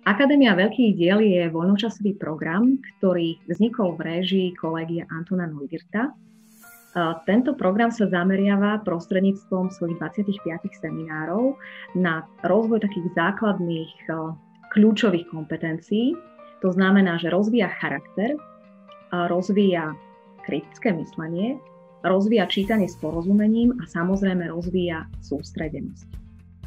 Akadémia veľkých diel je voľnočasový program, ktorý vznikol v réžii kolégia Antona Neugierta. Tento program sa zameriava prostredníctvom svojich 25 seminárov na rozvoj takých základných kľúčových kompetencií. To znamená, že rozvíja charakter, rozvíja kritické myslenie, rozvíja čítanie s porozumením a samozrejme rozvíja sústredenosť.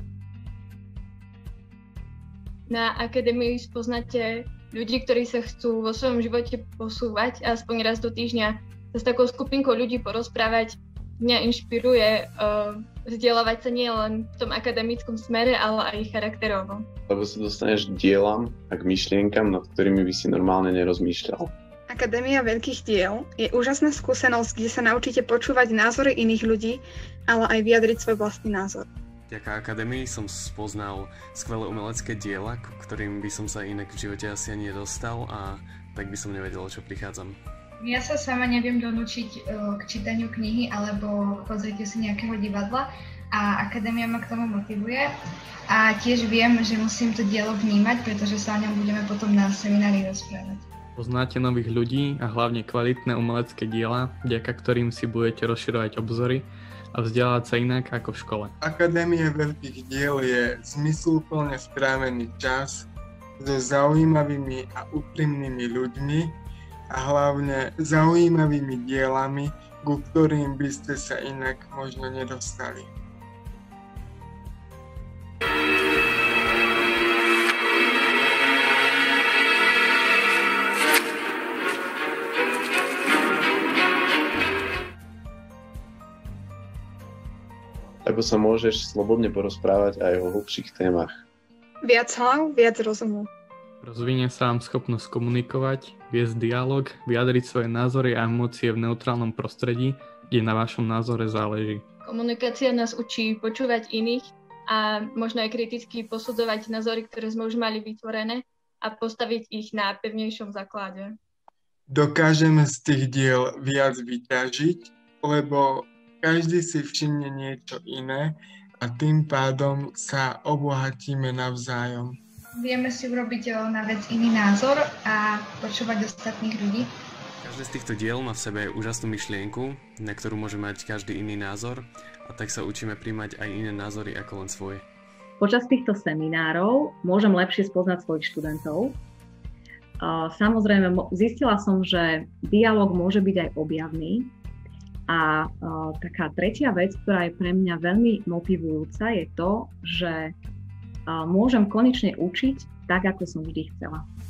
Na akadémii spoznáte ľudí, ktorí sa chcú vo svojom živote posúvať a aspoň raz do týždňa sa s takou skupinkou ľudí porozprávať. Mňa inšpiruje vzdelávať sa nie len v tom akademickom smere, ale aj charakterovo. Lebo sa dostaneš k dielam a k myšlienkam, nad ktorými by si normálne nerozmýšľal. Akadémia veľkých diel je úžasná skúsenosť, kde sa naučíte počúvať názory iných ľudí, ale aj vyjadriť svoj vlastný názor. Vďaka akadémii som spoznal skvelé umelecké diela, k ktorým by som sa inak v živote asi ani nedostal a tak by som nevedel, o čo prichádzam. Ja sa sama neviem donúčiť k čítaniu knihy alebo k pozrietiu si nejakého divadla a akadémia ma k tomu motivuje. A tiež viem, že musím to dielo vnímať, pretože sa o ňom budeme potom na seminári rozprávať. Poznáte nových ľudí a hlavne kvalitné umelecké diela, vďaka ktorým si budete rozširovať obzory a vzdelávať sa inak ako v škole. Akadémia veľkých diel je zmysluplne strávený čas so zaujímavými a úprimnými ľuďmi a hlavne zaujímavými dielami, ku ktorým by ste sa inak možno nedostali. Lebo sa môžeš slobodne porozprávať aj o hlbších témach. Viac hlav, viac rozumu. Rozvinie sa vám schopnosť komunikovať, viesť dialog, vyjadriť svoje názory a emócie v neutrálnom prostredí, kde na vašom názore záleží. Komunikácia nás učí počúvať iných a možno aj kriticky posudzovať názory, ktoré sme už mali vytvorené a postaviť ich na pevnejšom základe. Dokážeme z tých diel viac vyťažiť, lebo každý si všimne niečo iné a tým pádom sa obohatíme navzájom. Vieme si urobiť na vec iný názor a počúvať ostatných ľudí. Každé z týchto diel má v sebe úžasnú myšlienku, na ktorú môže mať každý iný názor a tak sa učíme príjmať aj iné názory ako len svoje. Počas týchto seminárov môžem lepšie spoznať svojich študentov. Samozrejme, zistila som, že dialog môže byť aj objavný. A taká tretia vec, ktorá je pre mňa veľmi motivujúca, je to, že môžem konečne učiť tak, ako som vždy chcela.